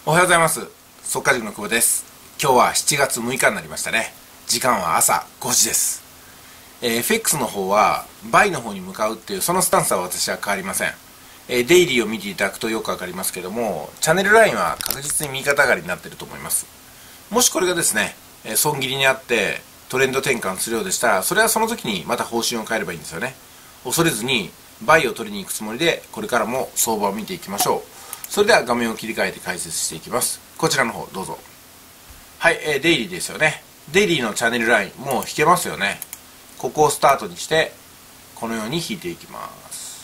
おはようございます。速稼塾の久保です。今日は7月6日になりましたね。時間は朝5時です。FX の方はバイの方に向かうっていうそのスタンスは私は変わりません。デイリーを見ていただくとよくわかりますけども、チャンネルラインは確実に右肩上がりになっていると思います。もしこれがですね、損切りにあってトレンド転換するようでしたら、それはその時にまた方針を変えればいいんですよね。恐れずにバイを取りに行くつもりでこれからも相場を見ていきましょう。それでは画面を切り替えて解説していきます。こちらの方どうぞ。はい、デイリーですよね。デイリーのチャンネルラインもう引けますよね。ここをスタートにしてこのように引いていきます。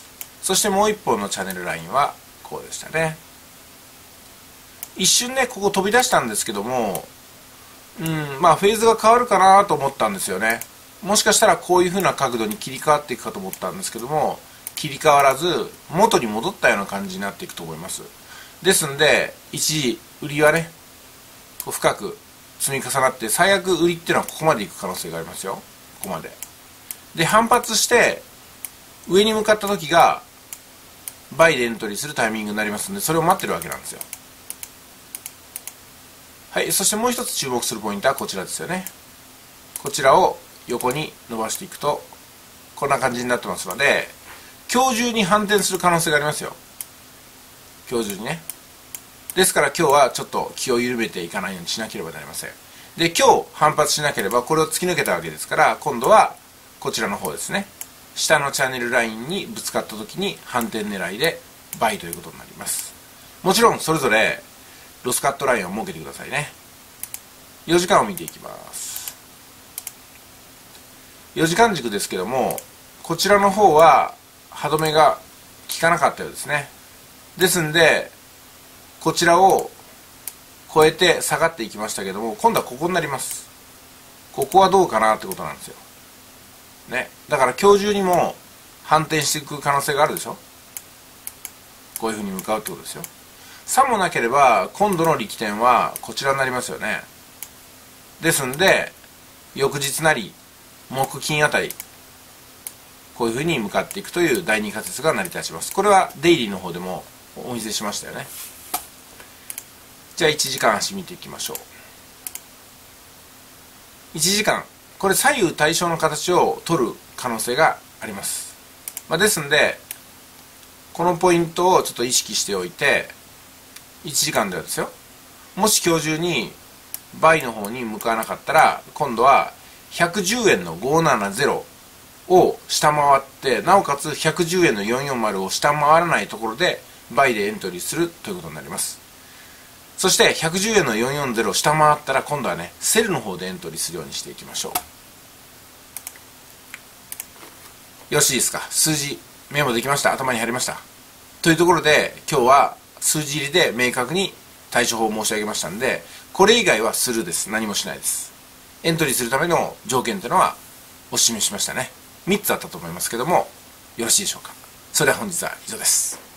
そしてもう一本のチャンネルラインはこうでしたね。一瞬ねここ飛び出したんですけども、フェーズが変わるかなと思ったんですよね。もしかしたらこういう風な角度に切り替わっていくかと思ったんですけども、切り替わらず元に戻ったような感じになっていくと思います。ですんで一時売りはね深く積み重なって、最悪売りっていうのはここまでいく可能性がありますよ。ここまでで反発して上に向かった時がバイでエントリーするタイミングになりますので、それを待ってるわけなんですよ。はい、そしてもう一つ注目するポイントはこちらですよね。こちらを横に伸ばしていくとこんな感じになってますので、今日中に反転する可能性がありますよ。今日中にね。ですから今日はちょっと気を緩めていかないようにしなければなりません。で、今日反発しなければこれを突き抜けたわけですから、今度はこちらの方ですね、下のチャンネルラインにぶつかった時に反転狙いでバイということになります。もちろんそれぞれロスカットラインを設けてくださいね。4時間を見ていきます。4時間軸ですけども、こちらの方は歯止めが効かなかったようですね。ですんでこちらを超えて下がっていきましたけども、今度はここになります。ここはどうかなってことなんですよね。だから今日中にも反転していく可能性があるでしょ。こういうふうに向かうってことですよ。さもなければ今度の力点はこちらになりますよね。ですんで翌日なり木金あたりこういうふうに向かっていくという第二仮説が成り立ちます。これはデイリーの方でもお見せしましたよね。じゃあ1時間足見ていきましょう。1時間これ左右対称の形を取る可能性があります。ですんでこのポイントをちょっと意識しておいて、1時間ではですよ、もし今日中にバイの方に向かわなかったら、今度は110円の570を下回って、なおかつ110円の440を下回らないところでバイでエントリーするということになります。そして110円の440を下回ったら、今度はねセルの方でエントリーするようにしていきましょう。よろしいですか。数字メモできました。頭に入りました。というところで今日は数字入りで明確に対処法を申し上げましたんで、これ以外はスルーです。何もしないです。エントリーするための条件というのはお示ししましたね。3つあったと思いますけども、よろしいでしょうか。それでは本日は以上です。